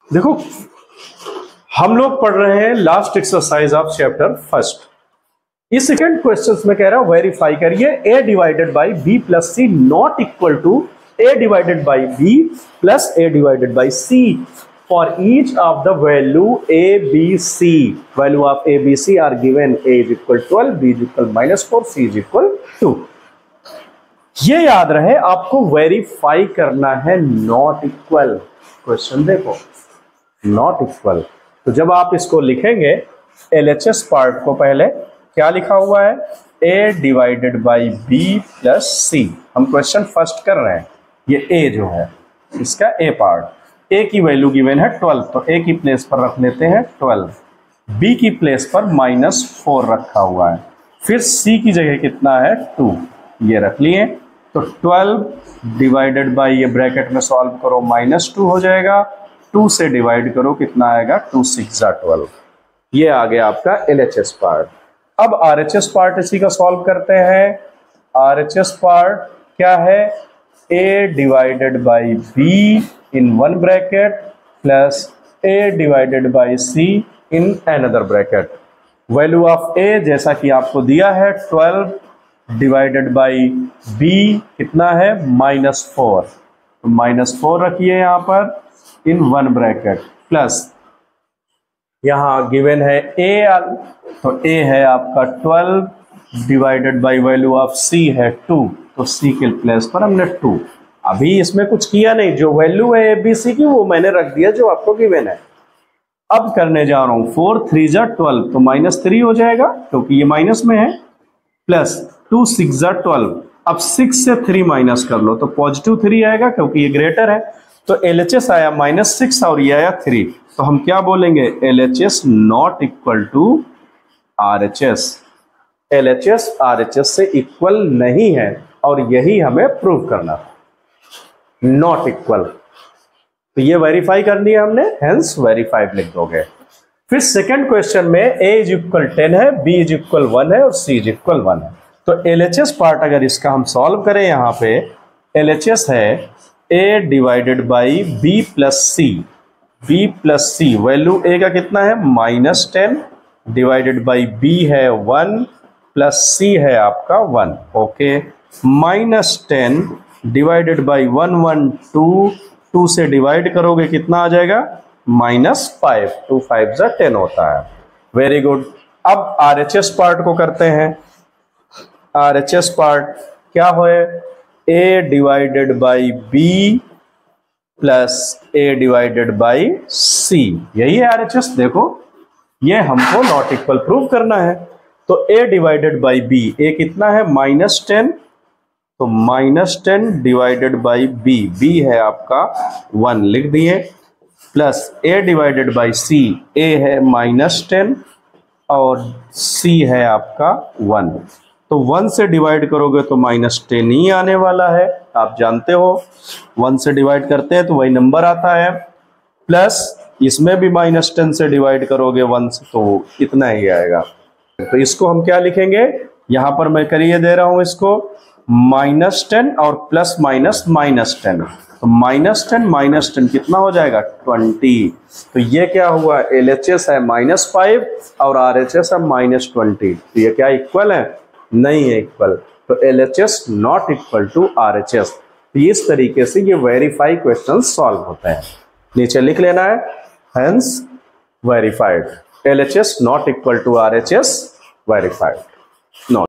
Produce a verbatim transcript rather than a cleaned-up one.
देखो हम लोग पढ़ रहे हैं last exercise of chapter first. इस सेकेंड क्वेश्चन में कह रहा है वेरीफाई करिए A divided by B plus C not equal to A divided by B plus A divided by C for each of the value A B C. Value of A B C are given A is equal twelve, B is equal minus four, C is equal two. ये याद रहे आपको verify करना है not equal. Question देखो not equal, तो जब आप इसको लिखेंगे एल एच एस पार्ट को पहले क्या लिखा हुआ है a divided by B plus C. हम क्वेश्चन फर्स्ट कर रहे हैं, ये a जो है इसका a पार्ट, a की वैल्यू गिवन है ट्वेल्व, तो a की प्लेस पर रख लेते हैं ट्वेल्व, b की प्लेस पर माइनस फोर रखा हुआ है, फिर c की जगह कितना है टू, ये रख लिए। तो ट्वेल्व डिवाइडेड बाई ये ब्रैकेट में सॉल्व करो माइनस टू हो जाएगा, टू से डिवाइड करो कितना आएगा टू सिक्स जा ट्वेल्व। ये आ गया आपका एल एच एस पार्ट। अब आर एच एस पार्ट इसी का सॉल्व करते हैं। आर एच एस पार्ट क्या है a divided by b in one bracket plus a divided by c in another bracket. Value of a जैसा कि आपको दिया है ट्वेल्व डिवाइडेड बाई b कितना है माइनस फोर, तो माइनस फोर रखिए यहाँ पर इन वन ब्रैकेट प्लस यहाँ गिवन है a, तो a है आपका twelve divided by value of c है टू, तो c के प्लेस पर हमने टू। अभी इसमें कुछ किया नहीं, जो वैल्यू है ए बी सी की वो मैंने रख दिया जो आपको गिवन है। अब करने जा रहा हूं फोर थ्री जा ट्वेल्व, तो माइनस थ्री हो जाएगा क्योंकि ये माइनस में है, प्लस टू सिक्स जा ट्वेल्व। अब सिक्स से थ्री माइनस कर लो तो पॉजिटिव थ्री आएगा क्योंकि ये ग्रेटर है, तो एल एच एस आया माइनस सिक्स और ये आया थ्री, तो हम क्या बोलेंगे L H S not equal to R H S. L H S R H S से इक्वल नहीं है और यही हमें प्रूव करना है, नॉट इक्वल। तो ये वेरीफाई करनी है हमने, हेंस वेरीफाइड लिख दोगे। फिर सेकंड क्वेश्चन में a इज इक्वल टेन है, b इज इक्वल वन है और c इज इक्वल वन है। तो एल एच एस पार्ट अगर इसका हम सॉल्व करें, यहाँ पे एल एच एस है a divided by b plus C, b plus C value a का कितना है minus ten divided by b है वन प्लस c है आपका one, okay. Minus ten divided by one one two, two से divide करोगे कितना आ जाएगा माइनस फाइव, टू फाइव जा टेन होता है। Very good. अब आर एच एस पार्ट को करते हैं। आर एच एस पार्ट क्या हो a divided by b plus a divided by c, यही है आर एच एस। देखो ये हमको नॉट इक्वल प्रूव करना है, तो a divided by b, a कितना है माइनस टेन, तो minus ten divided by b, b है आपका वन लिख दिए, plus a divided by c, a है माइनस टेन और c है आपका वन, तो वन से डिवाइड करोगे तो माइनस टेन ही आने वाला है, आप जानते हो वन से डिवाइड करते हैं तो वही नंबर आता है, प्लस इसमें भी माइनस टेन से डिवाइड करोगे वन से तो इतना ही आएगा। तो इसको हम क्या लिखेंगे, यहां पर मैं करिए दे रहा हूं इसको माइनस टेन और प्लस माइनस माइनस टेन, तो माइनस टेन माइनस टेन कितना हो जाएगा ट्वेंटी। तो ये क्या हुआ एल एच एस है माइनस फाइव और आर एच एस है माइनस ट्वेंटी, तो ये क्या इक्वल है, नहीं है इक्वल, तो L H S not equal to R H S. तो इस तरीके से ये वेरीफाई क्वेश्चन सॉल्व होते हैं। नीचे लिख लेना है hence verified, L H S not equal to R H S verified.